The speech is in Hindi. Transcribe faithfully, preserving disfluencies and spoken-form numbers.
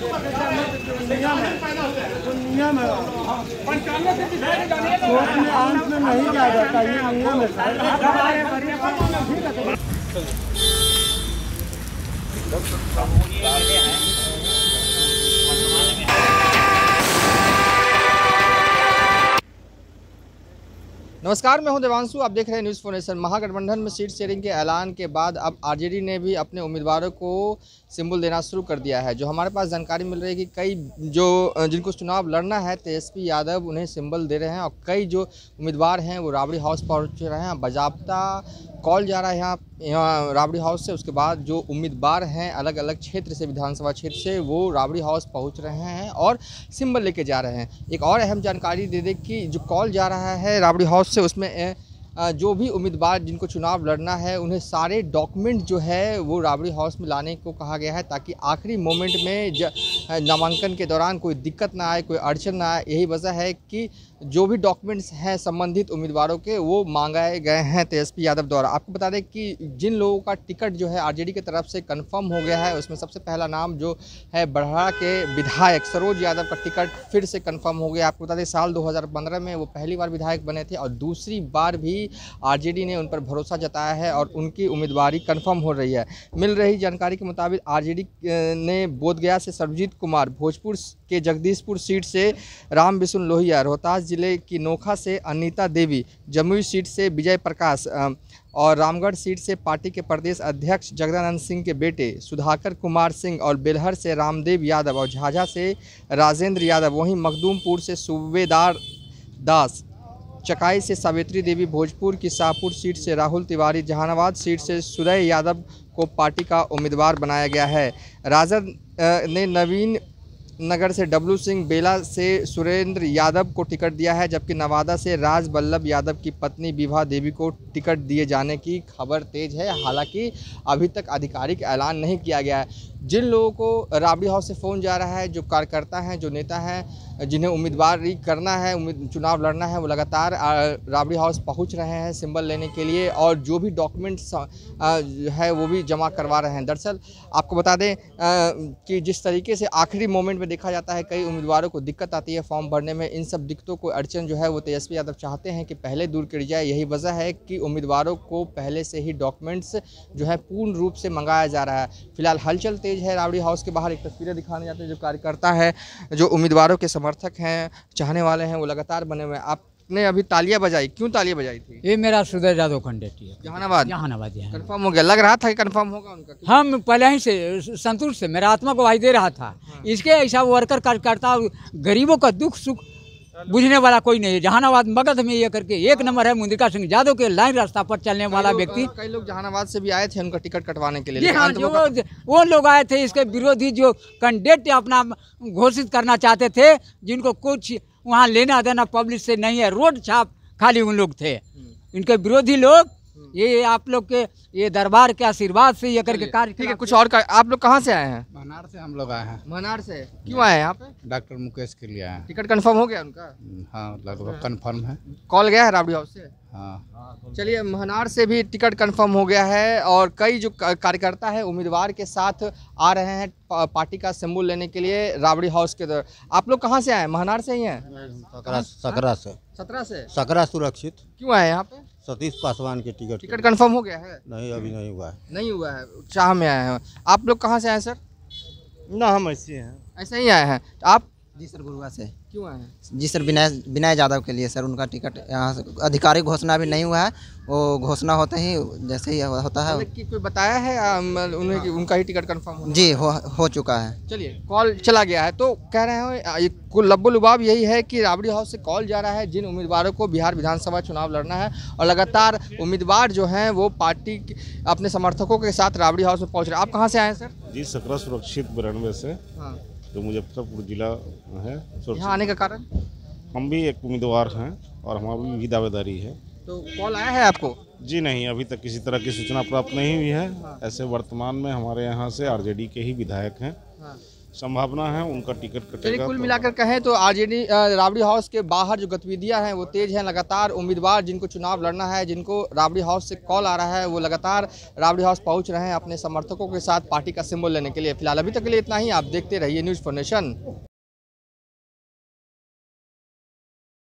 नियम है, कोर्ट में अंत में नहीं जा जाता, ये नियम है सर। नमस्कार, मैं हूं देवांशु। आप देख रहे हैं न्यूज़ फॉर नेशन। महागठबंधन में सीट शेयरिंग के ऐलान के बाद अब आरजेडी ने भी अपने उम्मीदवारों को सिंबल देना शुरू कर दिया है। जो हमारे पास जानकारी मिल रही है कि कई जो जिनको चुनाव लड़ना है तेजस्वी यादव उन्हें सिंबल दे रहे हैं और कई जो उम्मीदवार हैं वो राबड़ी हाउस पहुंच रहे हैं। बाजाब्ता कॉल जा रहा है यहाँ यहाँ राबड़ी हाउस से। उसके बाद जो उम्मीदवार हैं अलग अलग क्षेत्र से, विधानसभा क्षेत्र से, वो राबड़ी हाउस पहुँच रहे हैं और सिंबल लेके जा रहे हैं। एक और अहम जानकारी दे दें कि जो कॉल जा रहा है राबड़ी हाउस से, उसमें जो भी उम्मीदवार जिनको चुनाव लड़ना है उन्हें सारे डॉक्यूमेंट जो है वो राबड़ी हाउस में लाने को कहा गया है, ताकि आखिरी मोमेंट में नामांकन के दौरान कोई दिक्कत ना आए, कोई अड़चन ना आए। यही वजह है कि जो भी डॉक्यूमेंट्स हैं संबंधित उम्मीदवारों के वो मांगाए गए हैं तेजस्वी यादव द्वारा। आपको बता दें कि जिन लोगों का टिकट जो है आरजेडी की तरफ से कंफर्म हो गया है, उसमें सबसे पहला नाम जो है बड़हरा के विधायक सरोज यादव का टिकट फिर से कंफर्म हो गया। आपको बता दें साल दो हज़ार पंद्रह में वो पहली बार विधायक बने थे और दूसरी बार भी आरजेडी ने उन पर भरोसा जताया है और उनकी उम्मीदवारी कंफर्म हो रही है। मिल रही जानकारी के मुताबिक आरजेडी ने बोधगया से सर्वजीत कुमार, भोजपुर के जगदीशपुर सीट से राम बिशुन लोहिया, रोहतास जिले की नोखा से अनीता देवी, जमुई सीट से विजय प्रकाश और रामगढ़ सीट से पार्टी के प्रदेश अध्यक्ष जगदानंद सिंह के बेटे सुधाकर कुमार सिंह और बेलहर से रामदेव यादव और झाझा से राजेंद्र यादव, वहीं मखदूमपुर से सूबेदार दास, चकाई से सावित्री देवी, भोजपुर की शाहपुर सीट से राहुल तिवारी, जहानाबाद सीट से सुदय यादव को पार्टी का उम्मीदवार बनाया गया है। राजद ने नवीन नगर से डब्लू सिंह, बेला से सुरेंद्र यादव को टिकट दिया है, जबकि नवादा से राज बल्लभ यादव की पत्नी विभा देवी को टिकट दिए जाने की खबर तेज है। हालांकि अभी तक आधिकारिक ऐलान नहीं किया गया है। जिन लोगों को राबड़ी हाउस से फ़ोन जा रहा है, जो कार्यकर्ता हैं, जो नेता हैं, जिन्हें उम्मीदवारी करना है, चुनाव लड़ना है, वो लगातार राबड़ी हाउस पहुंच रहे हैं सिंबल लेने के लिए और जो भी डॉक्यूमेंट्स है वो भी जमा करवा रहे हैं। दरअसल आपको बता दें कि जिस तरीके से आखिरी मोमेंट में देखा जाता है कई उम्मीदवारों को दिक्कत आती है फॉर्म भरने में, इन सब दिक्कतों को, अड़चन जो है वो तेजस्वी यादव चाहते हैं कि पहले दूर कर जाए। यही वजह है कि उम्मीदवारों को पहले से ही डॉक्यूमेंट्स जो है पूर्ण रूप से मंगाया जा रहा है। फिलहाल हलचल तेज है राबड़ी हाउस के बाहर। एक तस्वीरें दिखाने जाते हैं, जो कार्यकर्ता है, जो उम्मीदवारों के समर्थक हैं, चाहने वाले हैं, वो लगातार बने हुए हैं। आपने अभी तालियां बजाई, क्यों तालियां बजाई थी? ये मेरा सुदय यादव कैंडिडेट है, जहानाबाद। जहानाबाद कंफर्म हो गया, लग रहा था कि कंफर्म होगा उनका। हम पहले ही से संतुष्ट से, मेरा आत्मा को वाई दे रहा था। हाँ। इसके ऐसा वर्कर कार्यकर्ता, गरीबों का दुख सुख बुझने वाला कोई नहीं है। जहानाबाद मगध में ये करके एक नंबर है। मुंद्रिका सिंह यादव के लाइन रास्ता पर चलने वाला व्यक्ति। कई लोग जहानाबाद से भी आए थे उनका टिकट कटवाने के लिए। हाँ, जो वो लोग आए थे इसके विरोधी, जो कैंडिडेट अपना घोषित करना चाहते थे, जिनको कुछ वहाँ लेना देना पब्लिक से नहीं है, रोड छाप खाली उन लोग थे। इनके विरोधी लोग ये आप लोग के ये दरबार के आशीर्वाद से ये करके कार्य। ठीक है, कुछ और का, आप लोग कहाँ से आए हैं? मनार से हम लोग आए हैं। मनार से क्यों आए हैं यहाँ पे? डॉक्टर मुकेश के लिए आए हैं। टिकट कंफर्म हो गया उनका? हाँ, लगभग कंफर्म है। कॉल गया है राबड़ी हाउस से? हाँ। चलिए, मनार से भी टिकट कंफर्म हो गया है और कई जो कार्यकर्ता है उम्मीदवार के साथ आ रहे हैं पार्टी का सिंबल लेने के लिए राबड़ी हाउस के दौर। आप लोग कहाँ से आए? मनार से ही हैं? सकरा से। सत्रह से? सकरा सुरक्षित। क्यों आए यहाँ पे? सतीश पासवान के टिकट। टिकट कंफर्म हो गया है? नहीं, अभी नहीं हुआ है। नहीं हुआ है, चाह में आए हैं। आप लोग कहाँ से आए सर? ना, हम ऐसे हैं। ऐसे ही आए हैं। आप? जी सर, गुरुआ से। क्यों आए हैं? जी सर, विनय विनय यादव के लिए सर। उनका टिकट यहाँ से आधिकारिक घोषणा भी नहीं हुआ है, वो घोषणा होते ही जैसे ही होता है। कि कोई बताया है उन्हें कि उनका ही टिकट कंफर्म हो? जी, हो हो चुका है। चलिए, कॉल चला गया है तो कह रहे हैं कुल लब्बो लुबाब यही है कि राबड़ी हाउस से कॉल जा रहा है जिन उम्मीदवारों को बिहार विधानसभा चुनाव लड़ना है और लगातार उम्मीदवार जो हैं वो पार्टी अपने समर्थकों के साथ राबड़ी हाउस में पहुँच रहे हैं। आप कहाँ से आए हैं सर? जी, सकरा सुरक्षित बिरानवे से। हाँ, जो मुजफ्फरपुर जिला है। यहाँ आने का कारण? हम भी एक उम्मीदवार हैं और हमारी भी दावेदारी है। तो कॉल आया है आपको? जी नहीं, अभी तक किसी तरह की सूचना प्राप्त नहीं हुई है। हाँ। ऐसे वर्तमान में हमारे यहाँ से आरजेडी के ही विधायक हैं। हाँ। संभावना है उनका टिकट चलिए कटेगा। कुल तो मिलाकर कहें तो आरजेडी राबड़ी हाउस के बाहर जो गतिविधियां हैं वो तेज हैं। लगातार उम्मीदवार जिनको चुनाव लड़ना है, जिनको राबड़ी हाउस से कॉल आ रहा है, वो लगातार राबड़ी हाउस पहुंच रहे हैं अपने समर्थकों के साथ पार्टी का सिंबल लेने के लिए। फिलहाल अभी तक के लिए इतना ही। आप देखते रहिए न्यूज़ फॉर नेशन।